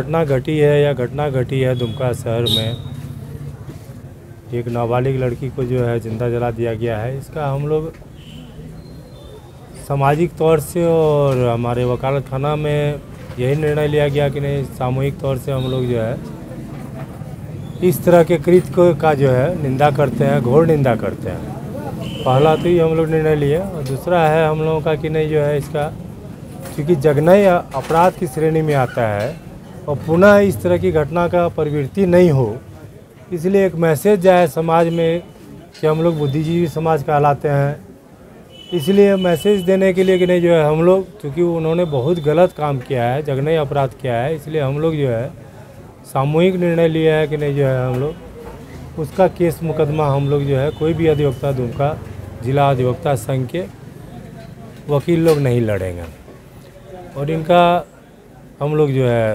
दुर्घटना घटी है या घटना घटी है दुमका शहर में, एक नाबालिग लड़की को जो है जिंदा जला दिया गया है। इसका हम लोग सामाजिक तौर से और हमारे वकालत खाना में यही निर्णय लिया गया कि नहीं, सामूहिक तौर से हम लोग जो है इस तरह के कृत्य का जो है निंदा करते हैं, घोर निंदा करते हैं। पहला तो ये हम लोग निर्णय लिए, और दूसरा है हम लोगों का कि नहीं जो है इसका, क्योंकि जघन्य अपराध की श्रेणी में आता है और पुनः इस तरह की घटना का प्रवृत्ति नहीं हो, इसलिए एक मैसेज जाए समाज में कि हम लोग बुद्धिजीवी समाज कहलाते हैं। इसलिए मैसेज देने के लिए कि नहीं जो है हम लोग, क्योंकि उन्होंने बहुत गलत काम किया है, जघन्य अपराध किया है, इसलिए हम लोग जो है सामूहिक निर्णय लिया है कि नहीं जो है हम लोग उसका केस मुकदमा हम लोग जो है कोई भी अधिवक्ता दुमका जिला अधिवक्ता संघ के वकील लोग नहीं लड़ेंगे, और इनका हम लोग जो है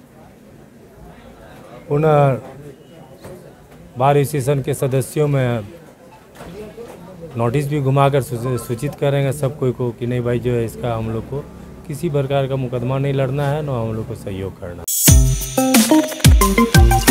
पुनः बार एसोसिएशन के सदस्यों में नोटिस भी घुमाकर सूचित करेंगे सब कोई को कि नहीं भाई जो है इसका हम लोग को किसी प्रकार का मुकदमा नहीं लड़ना है, न हम लोग को सहयोग करना है।